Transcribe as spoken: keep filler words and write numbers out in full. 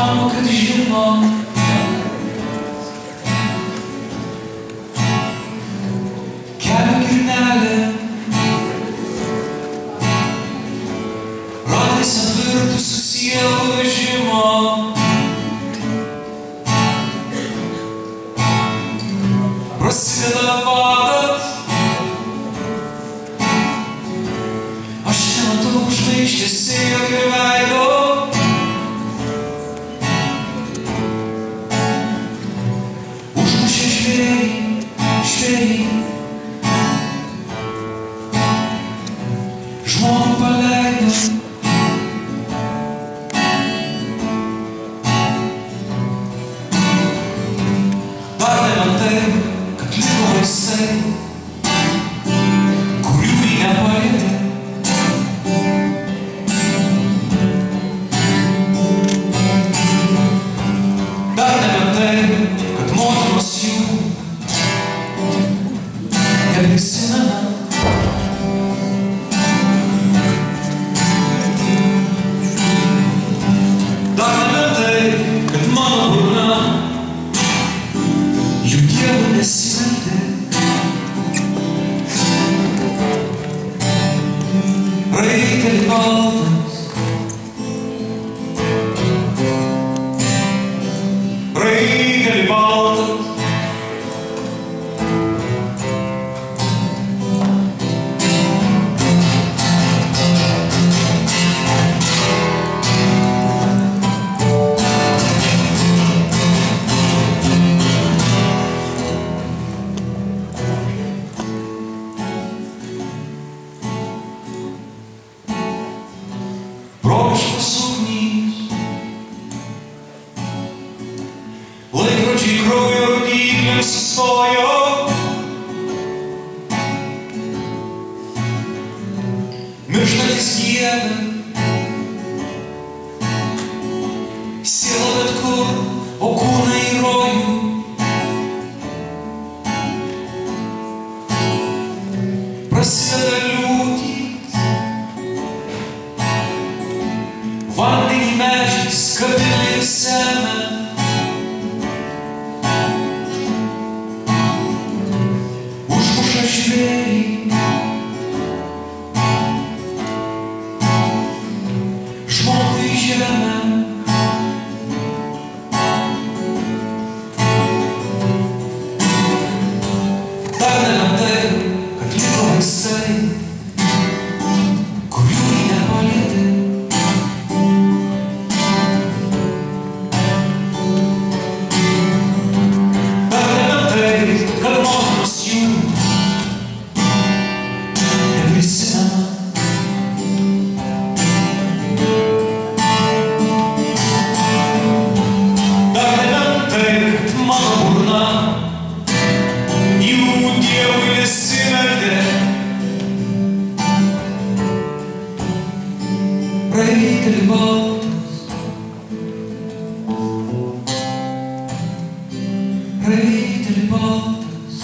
mano, kad žino. Kelio girnelė ratais apvirtusių sielų vežimo. Prasideda vadas, aš nematau žvaigždėse jokio veido. Užmušė žvėriai, žvėriai, žmogų paleido. Dar nemantai, kad liko vaistai, kurių jį nepalietė. Dar nemantai, kad motinos jų neprisimena. Dar nemantai, kad mano burna jų dievų nesimeldė. Raiteli baltas, raiteli baltas, broliškas ugnys, laikrodžiai kraujo rodyklėms sustojo. Mirštantis gieda, siela bet kur, o kūnai į rojų. Prasideda liūtys, vandenį medžiais kabina ir semia. Užmuša žvėrį, žmogų į žemę. Dar nemantai, kad liko vaistai, kurių jį nepalietė. Dar nemantai, kad motinos jų neprisimena. Dar nemantai, kad mano burna jų dievui nesimeldė. Raiteli baltas, raiteli baltas,